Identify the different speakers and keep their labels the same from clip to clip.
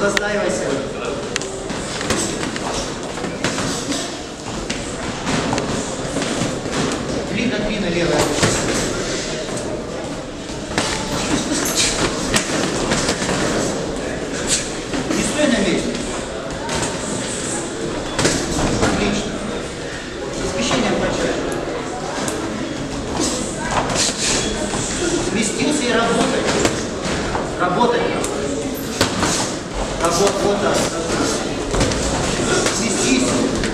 Speaker 1: застаивайся. Длинно левая. Не стой на месте. Отлично. Со смещением качай. Сместился и работай. Работай. Работай. Вот так. Сместись.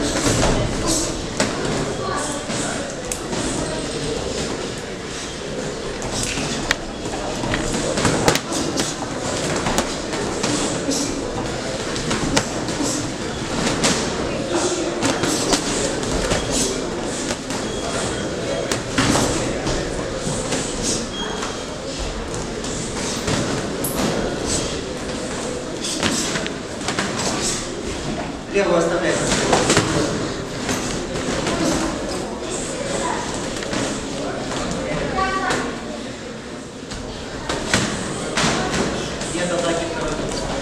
Speaker 1: Левую оставляй. Нет атаки второй.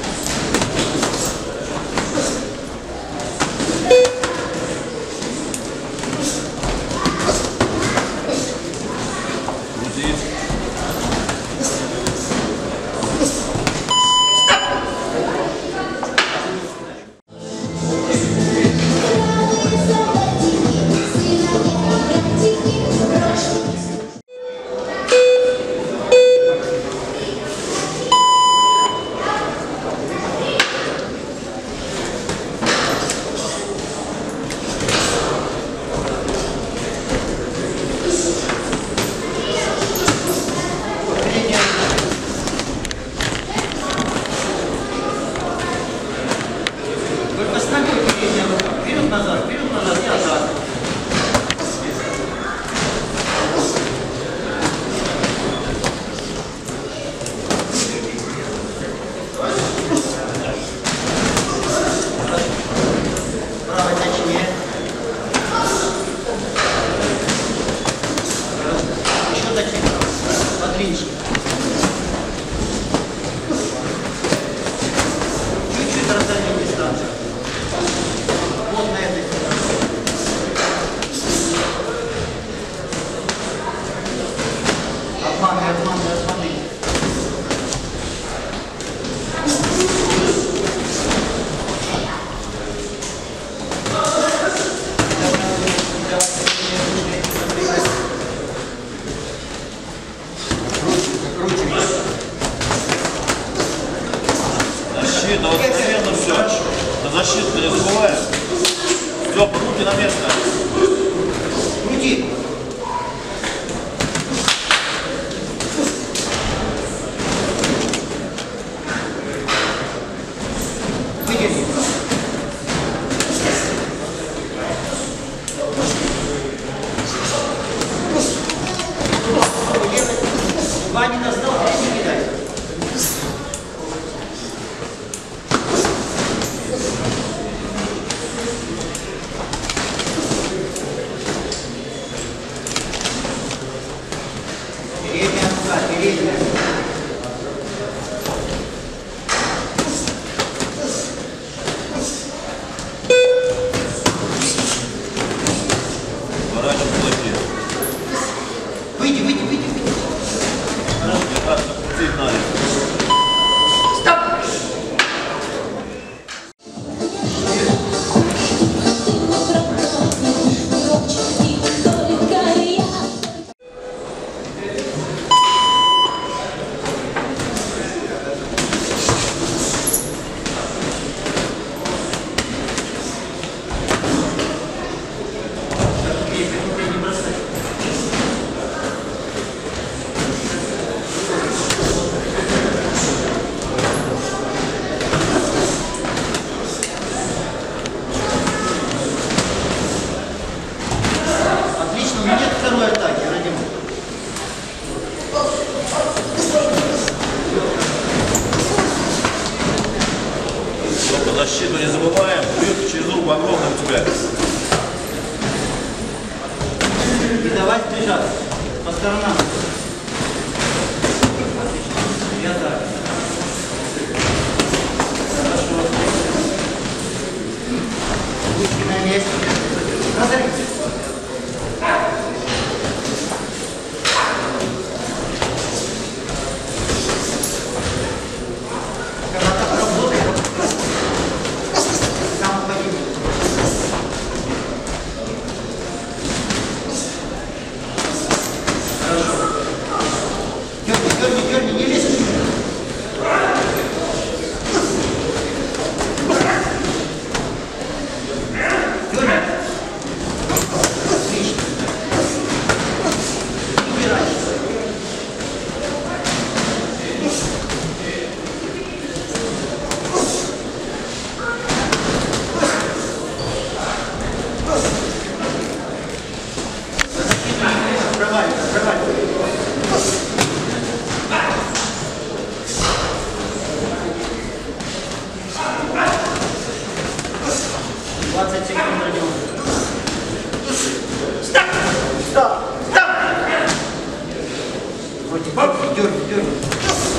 Speaker 1: Вперед-назад, и атака. Правой точнее. Еще точнее. Подлиннее. Чуть-чуть раздадим дистанцию. Вот на этой стороне. Обманы.
Speaker 2: Защита, вот наверное, все. На защиту не забываем. Все, руки на место.
Speaker 1: Крути. Выдержи. Два не достал, не кидай. Передняя.
Speaker 2: Ворачивай кулаки.
Speaker 1: Выйди.
Speaker 2: Руки так, сигнали.
Speaker 1: Стоп!
Speaker 2: Защиту не забываем. Бьют через руку огромный у тебя.
Speaker 1: И давай сближаться по сторонам. Я так. Хорошо. Есть. Разорви. Сам погиб. Хорошо. Дерни, не лезь. Проваливай. 20 секунд пройдем. Стоп! Стоп! Стоп! Дерни.